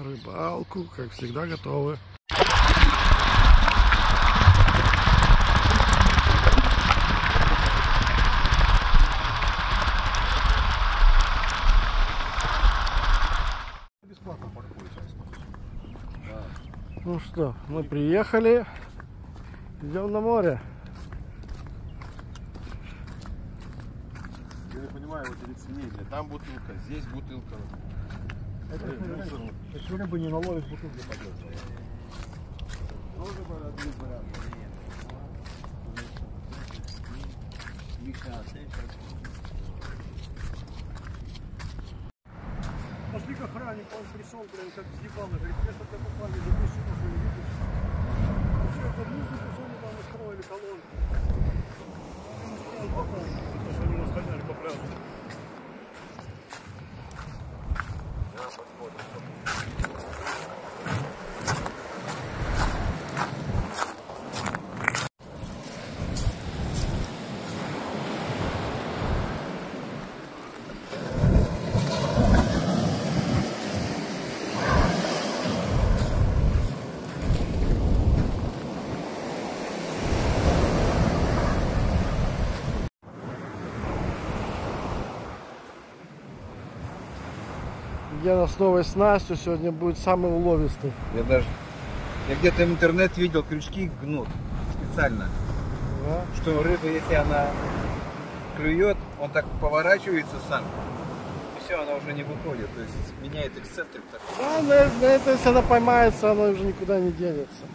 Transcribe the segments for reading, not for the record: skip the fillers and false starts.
рыбалку, как всегда, готовы. Бесплатно паркуюсь. Ну что, мы приехали, идем на море. Я не понимаю, вот эти ценения. Там бутылка, здесь бутылка. Это рыбы не наловишь, бутылка пойдет. Тоже порядок. Пошли к охраннику, он пришел, блин, как съебал, говорит, если ты попали, запиши, нахуй, не видишь. Все, это музыку, что они там устроили, колонку. Он попал, потому что они нас гоняли по пляжу. Гена с новой снастью сегодня будет самый уловистый. Я где-то в интернет видел, крючки гнут специально. Да? Что рыба, если она клюет, он так поворачивается сам. И все, она уже не выходит. То есть меняет эксцентрик такой. Да, на это, если она поймается, она уже никуда не денется.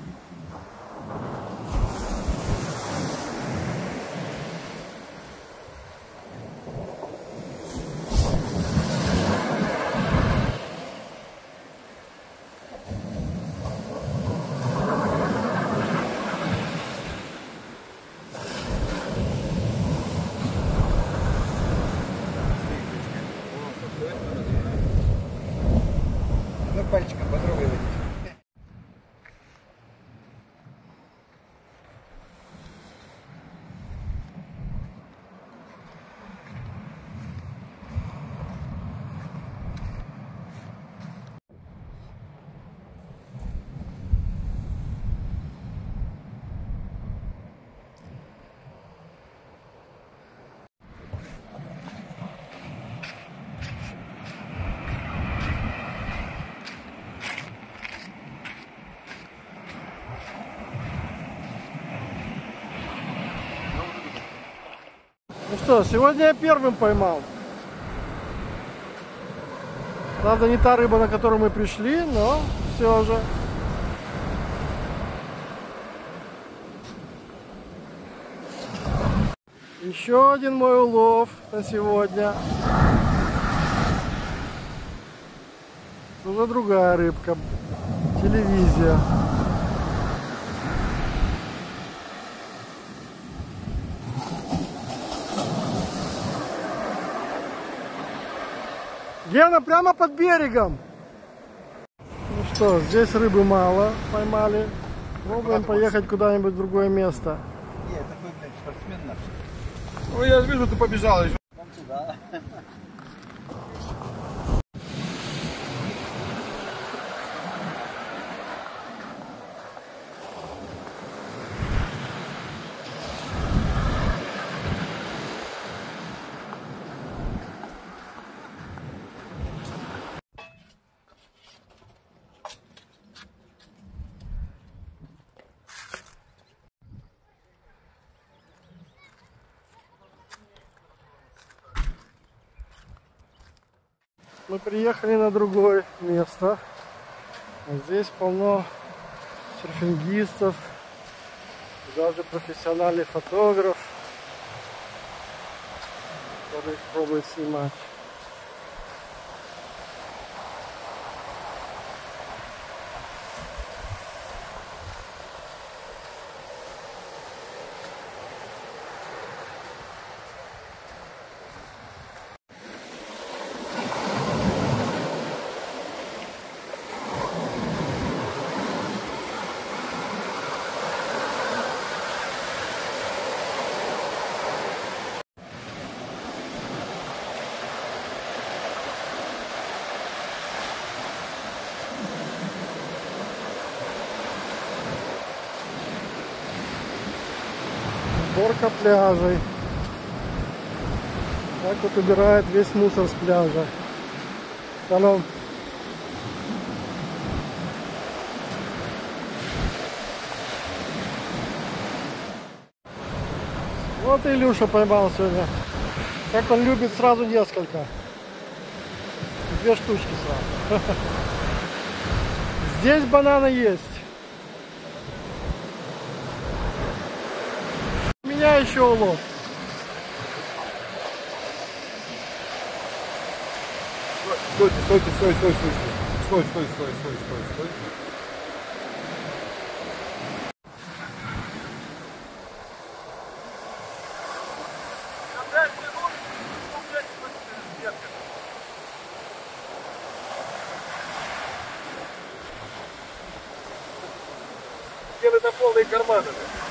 Ну, пальчиком потрогай водичку. Ну что, сегодня я первым поймал. Правда, не та рыба, на которую мы пришли, но все же. Еще один мой улов на сегодня. Уже другая рыбка. Телевизия. Гена, прямо под берегом. Ну что, здесь рыбы мало поймали. Пробуем поехать куда-нибудь в другое место. Нет, такой, блядь, спортсмен наш. Ну я вижу, ты побежал еще. Там туда. Мы приехали на другое место. Здесь полно серфингистов, даже профессиональный фотограф, который пробует снимать. Уборка пляжей. Так вот убирает весь мусор с пляжа. Оно... Вот и Илюша поймал сегодня. Как он любит сразу несколько. 2 штучки сразу. Здесь бананы есть. У меня еще улов. Стойте, стойте, стой, стой, стой, стой, стой, стой, стой, стой, стой. Это полные карманы.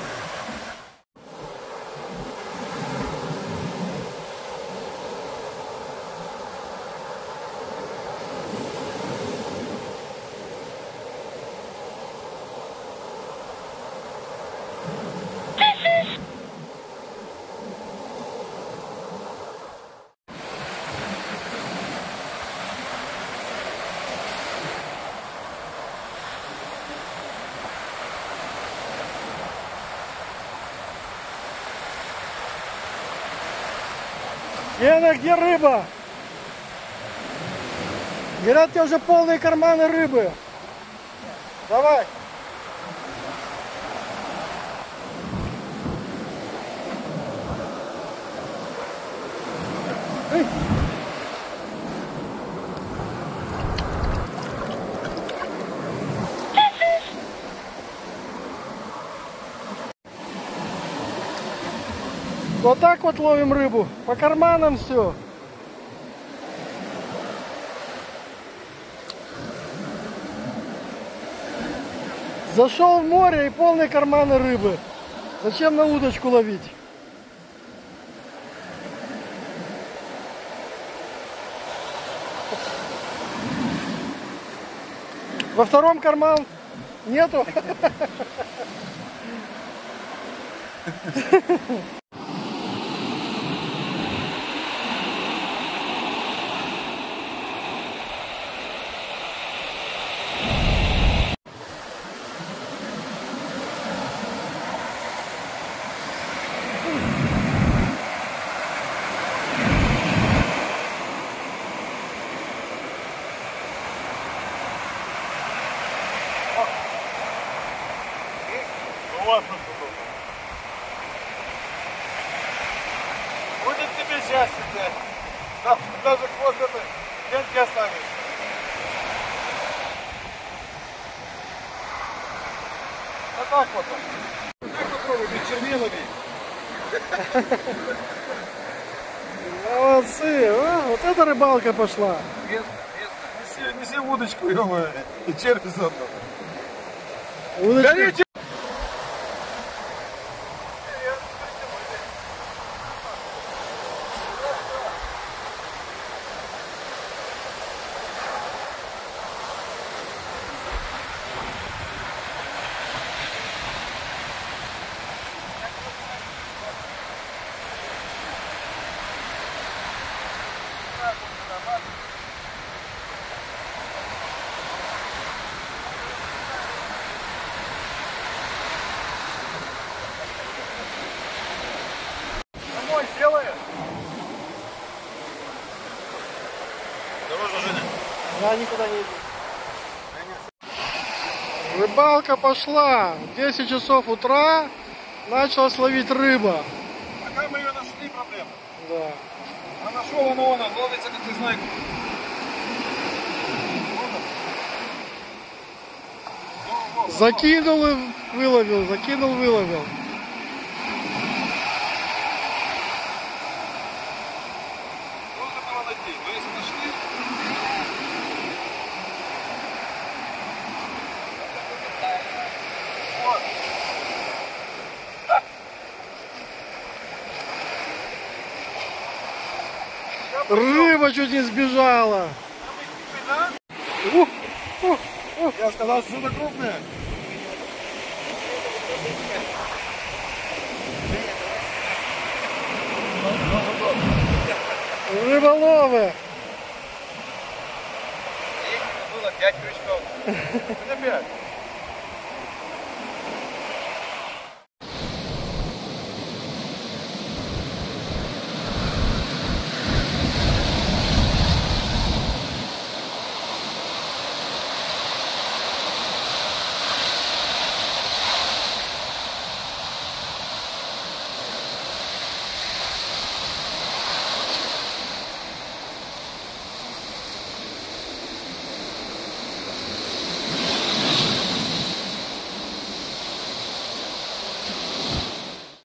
Гена, где рыба? Говорят, у тебя уже полные карманы рыбы. Давай. Эй. Вот так вот ловим рыбу. По карманам все. Зашел в море и полные карманы рыбы. Зачем на удочку ловить? Во втором карман нету. Будет тебе счастье, ты. Даже хвост это деньги оставишь. А так вот. Так попробуй, без чернилами. Молодцы. А, вот эта рыбалка пошла. Неси удочку, ё-моё, и черви заодно. Удочка. Домой сделаешь? Дороже, Женя. Я никуда не иду. Рыбалка пошла. В 10 часов утра началась ловить рыба. Пока мы ее нашли, проблема. Да. А нашел он ловится, как ты знаешь. Закинул и выловил, закинул, выловил. Можно было найти, но если нашли... Вот. Рыба чуть не сбежала. Я сказал, что это крупная. Рыболовы! Было 5 крючков. Это 5.